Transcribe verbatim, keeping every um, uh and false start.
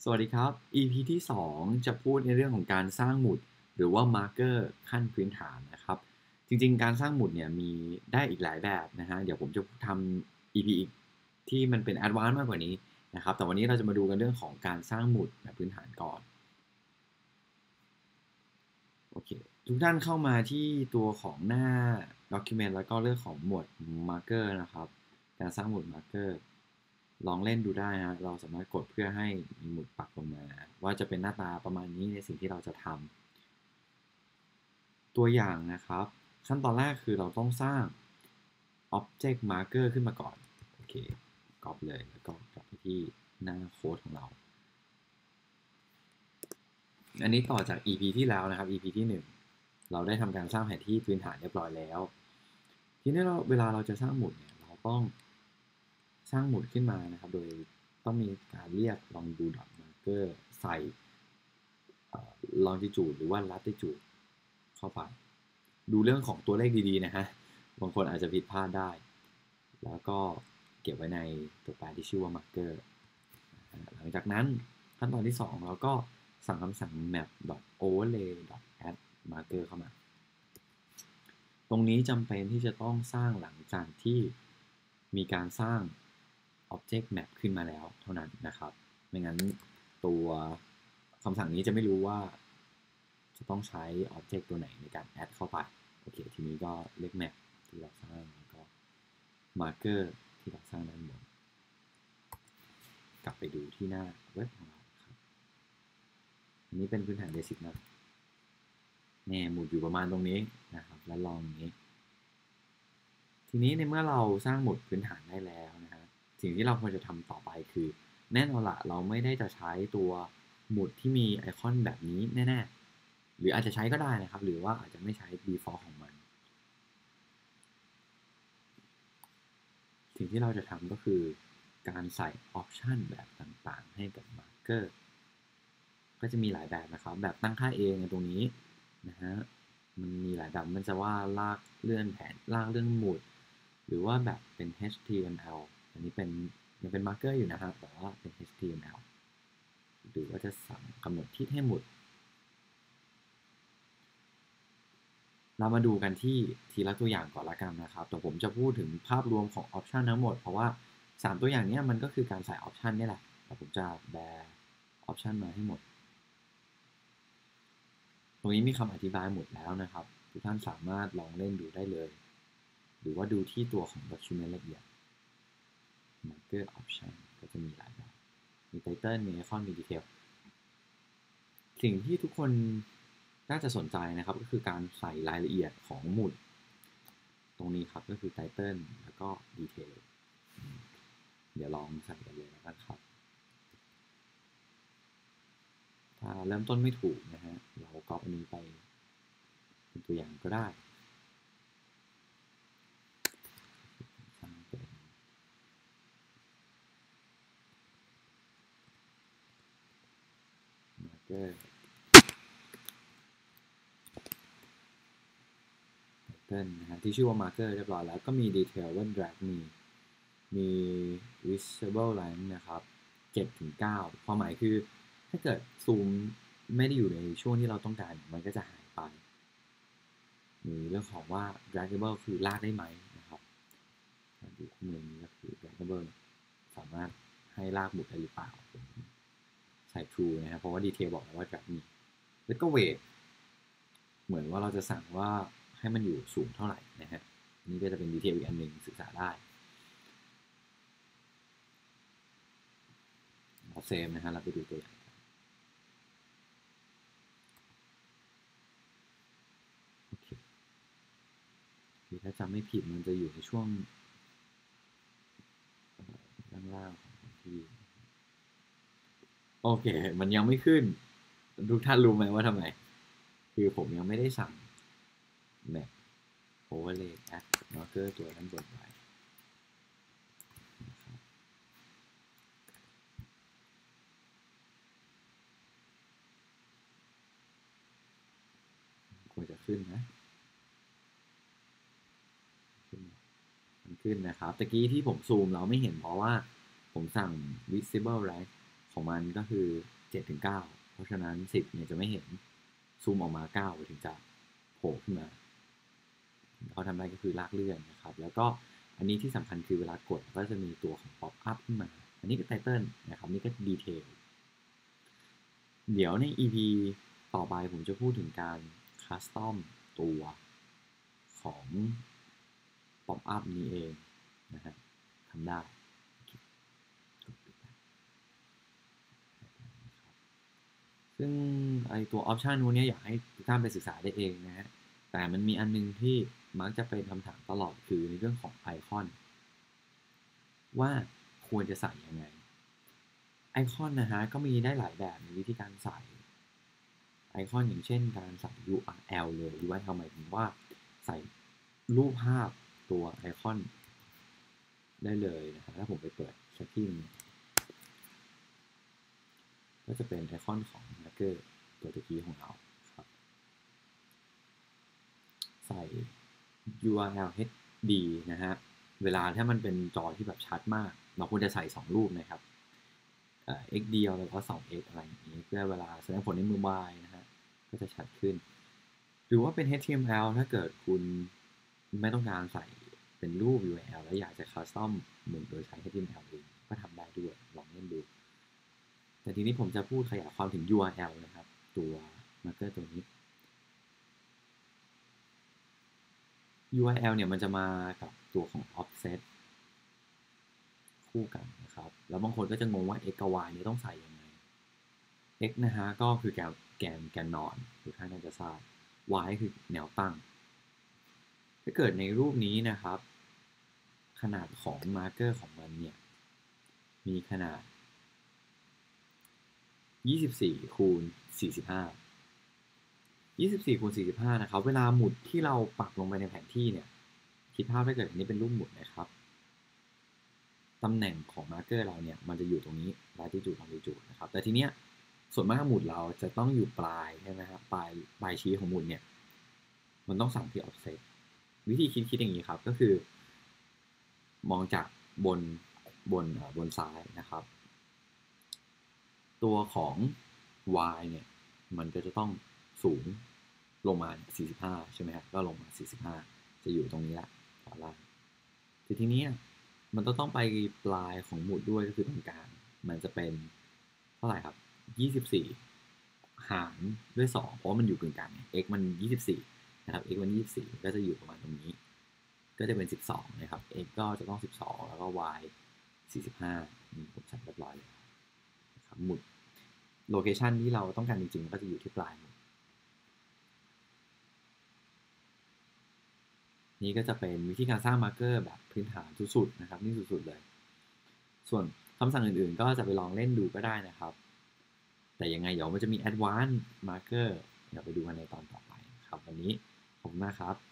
สวัสดีครับ อี พี ที่สองจะพูดในเรื่องของการสร้างหมุดหรือว่ามาร์กเกอร์ขั้นพื้นฐานนะครับจริงๆการสร้างหมุดเนี่ยมีได้อีกหลายแบบนะฮะเดี๋ยวผมจะทำ อี พี อีกที่มันเป็นแอดวานซ์มากกว่านี้นะครับแต่วันนี้เราจะมาดูกันเรื่องของการสร้างหมุดแบบพื้นฐานก่อนโอเคทุกท่านเข้ามาที่ตัวของหน้า Document แล้วก็เรื่องของหมวด Marker นะครับการสร้างหมุด Marker ลองเล่นดูได้ฮะเราสามารถกดเพื่อให้มีหมุดปักลงมาว่าจะเป็นหน้าตาประมาณนี้ในสิ่งที่เราจะทำตัวอย่างนะครับขั้นตอนแรกคือเราต้องสร้าง Object Marker ขึ้นมาก่อนโอเคก๊อปเลยแล้วก็กลับไปที่หน้าโค้ดของเราอันนี้ต่อจาก อี พี ที่แล้วนะครับ อี พี ที่หนึ่งเราได้ทำการสร้างแผนที่พื้นฐานเรียบร้อยแล้วทีนี้เราเวลาเราจะสร้างหมุดเนี่ยเราต้องสร้างหมุดขึ้นมานะครับโดยต้องมีการเรียก longitude marker ใส่ longitude หรือว่า latitude เข้าไปดูเรื่องของตัวเลขดีๆนะฮะบางคนอาจจะผิดพลาดได้แล้วก็เก็บไว้ในตัวแปรที่ชื่อว่า marker หลังจากนั้นขั้นตอนที่สองเราก็สั่งคำสั่ง map overlay add marker เข้ามาตรงนี้จำเป็นที่จะต้องสร้างหลังจากที่มีการสร้าง object map ขึ้นมาแล้วเท่านั้นนะครับไม่งั้นตัวคำสั่งนี้จะไม่รู้ว่าจะต้องใช้ object ตัวไหนในการ add เข้าไปโอเคทีนี้ก็เลือก map ที่เราสร้างแล้วก็ marker ที่เราสร้างด้านบนกลับไปดูที่หน้าเว็บของเราครับอันนี้เป็นพื้นฐานเบสิกนะแน่หมุดอยู่ประมาณตรงนี้นะครับแล้วลองอย่างนี้ทีนี้ในเมื่อเราสร้างหมุดพื้นฐานได้แล้วนะฮะสิ่งที่เราควรจะทำต่อไปคือแน่นอนละเราไม่ได้จะใช้ตัวหมุดที่มีไอคอนแบบนี้แน่ๆหรืออาจจะใช้ก็ได้นะครับหรือว่าอาจจะไม่ใช้ default ของมันสิ่งที่เราจะทำก็คือการใส่ออปชันแบบต่างๆให้กับ marker ก็จะมีหลายแบบนะครับแบบตั้งค่าเองตรงนี้นะฮะมันมีหลายแบบมันจะว่าลากเลื่อนแผนลากเลื่อนหมุดหรือว่าแบบเป็น เอช ที เอ็ม แอล อันนี้เป็นยังเป็นมาร์กเกอร์อยู่นะครับแต่ว่าเป็น เอช ที เอ็ม แอล หรือว่าจะสั่งกำหนดทิศให้หมุดเรามาดูกันที่ทีละตัวอย่างก่อนละกันนะครับแต่ผมจะพูดถึงภาพรวมของออปชันทั้งหมดเพราะว่าสามตัวอย่างนี้มันก็คือการใส่ออปชันนี่แหละแต่ผมจะแบร์ออปชันมาให้หมดตรงนี้มีคำอธิบายหมดแล้วนะครับทุกท่านสามารถลองเล่นดูได้เลยหรือว่าดูที่ตัวของ document ละเอียด marker option ก็จะมีหลายแบบมี title มี icon มี detail สิ่งที่ทุกคนน่าจะสนใจนะครับก็คือการใส่รายละเอียดของหมุดตรงนี้ครับก็คือ title แล้วก็ detail เดี๋ยวลองใส่กันเลยแล้วกันครับถ้าเริ่มต้นไม่ถูกนะฮะเราก๊อปอันนี้ไปเป็นตัวอย่างก็ได้มาร์เกอร์นะฮะที่ชื่อว่า marker เรียบร้อยแล้วก็มี detail เริ่ม drag มีมี visible line นะครับเจ็ดถึงเก้าความหมายคือถ้าเกิดซูมไม่ได้อยู่ในช่วงที่เราต้องการมันก็จะหายไปมีเรื่องของว่า draggable คือลากได้ไหมนะครับดูข้อมูลนี้ก็คือ draggable สามารถให้ลากหมุดได้หรือเปล่าใส่ true นะครับเพราะว่า detail บอกแล้วว่า drag มีแล้วก็ weight เหมือนว่าเราจะสั่งว่าให้มันอยู่สูงเท่าไหร่นะฮะนี่ก็จะเป็นดีเทลอีกอันหนึ่งศึกษาได้เราเซฟนะฮะเราไปดูตัวอย่างโอเคถ้าจำไม่ผิดมันจะอยู่ในช่วงล่างๆของที่โอเคมันยังไม่ขึ้นทุกท่านรู้ไหมว่าทำไมคือผมยังไม่ได้สั่ง map overlay add marker ตัวด้านบนไว้ควรจะขึ้นนะมันขึ้นนะครับตะกี้ที่ผมซูมเราไม่เห็นเพราะว่าผมสั่ง visible right ของมันก็คือเจ็ดถึงเก้าเพราะฉะนั้นสิบเนี่ยจะไม่เห็นซูมออกมาเก้าถึงจะโผล่ขึ้นมาเขาทำได้ก็คือลากเลื่อนนะครับแล้วก็อันนี้ที่สำคัญคือเวลากดก็จะมีตัวของ pop up ขึ้นมาอันนี้ก็ไตเติลนะครับนี่ก็ดีเทลเดี๋ยวใน อี พี ต่อไปผมจะพูดถึงการคัสตอมตัวของ pop up นี้เองนะฮะทำได้ซึ่งไอตัวออปชันนู้นเนี่ยอยากให้ทุกท่านไปศึกษาได้เองนะฮะแต่มันมีอันนึงที่มักจะเป็นคำถามตลอดคือในเรื่องของไอคอนว่าควรจะใส่ยังไงไอคอนนะฮะก็มีได้หลายแบบในวิธีการใส่ไอคอนอย่างเช่นการใส่ ยู อาร์ แอล เลย ยู อาร์ แอล หมายถึงว่าใส่รูปภาพตัวไอคอนได้เลยนะครับถ้าผมไปเปิด setting ก็จะเป็นไอคอนของ marker ตัวตะกี้ของเราครับใส่ ยู อาร์ แอล เอช ดี นะฮะเวลาถ้ามันเป็นจอที่แบบชัดมากเราควรจะใส่สองรูปนะครับ x เดียวแล้วก็ สอง x อะไรอย่างนี้เพื่อเวลาแสดงผลในมือไม้นะฮะก็จะชัดขึ้นหรือว่าเป็น เอช ที เอ็ม แอล ถ้าเกิดคุณไม่ต้องการใส่เป็นรูป ยู อาร์ แอล แล้วอยากจะคัสตอมเหมือนโดยใช้ เอช ที เอ็ม แอล เองก็ทำได้ด้วยลองเล่นดูแต่ทีนี้ผมจะพูดขยายความถึง ยู อาร์ แอล นะครับตัว marker ตัวนี้ ยู อาร์ แอล เนี่ยมันจะมากับตัวของ offset คู่กันนะครับแล้วบางคนก็จะงงว่า x กับ y เนี่ยต้องใส่ยังไง x นะฮะก็คือแกนแกนแกนนอนทุกท่านน่าจะทราบ y คือแนวตั้งถ้าเกิดในรูปนี้นะครับขนาดของมาร์เกอร์ของมันเนี่ยมีขนาดยี่สิบสี่คูณสี่สิบห้า ยี่สิบสี่คูณสี่สิบห้านะครับเวลาหมุดที่เราปักลงไปในแผนที่เนี่ยคิดภาพถ้าเกิดอันนี้เป็นรูปหมุดนะครับตำแหน่งของมาร์เกอร์เราเนี่ยมันจะอยู่ตรงนี้ latitude longitude นะครับแต่ทีเนี้ยส่วนมากหมุดเราจะต้องอยู่ปลายใช่ไหมครับปลายปลายชี้ของหมุดเนี่ยมันต้องสั่งที่ offset วิธีคิดคิดอย่างนี้ครับก็คือมองจากบนบนบนซ้ายนะครับตัวของ y เนี่ยมันก็จะต้องสูงลงมาสี่สิบห้าใช่ไหมครับก็ลงมาสี่สิบห้าจะอยู่ตรงนี้ละขวาล่างทีทีนี้มันต้องต้องไปปลายของหมุดด้วยก็คือตรงกลางมันจะเป็นเท่าไหร่ครับยี่สิบสี่หารด้วยสองเพราะมันอยู่กึ่งกลาง x มันยี่สิบสี่นะครับ x มันยี่สิบสี่ก็จะอยู่ประมาณตรงนี้ก็จะเป็นสิบสองนะครับ x ก็จะต้องสิบสองแล้วก็ y สี่สิบห้านี่ผมจัดเรียบร้อยเลยนะครับหมุดโลเคชันที่เราต้องการจริงๆก็จะอยู่ที่ปลายหมุดนี่ก็จะเป็นวิธีการสร้างมาร์เกอร์แบบพื้นฐานสุดๆนะครับนี่สุดๆเลยส่วนคำสั่งอื่นๆก็จะไปลองเล่นดูก็ได้นะครับแต่ยังไงเดี๋ยวมันจะมี Advanced Marker เดี๋ยวไปดูกันในตอนต่อไปครับวันนี้ขอบคุณมากครับ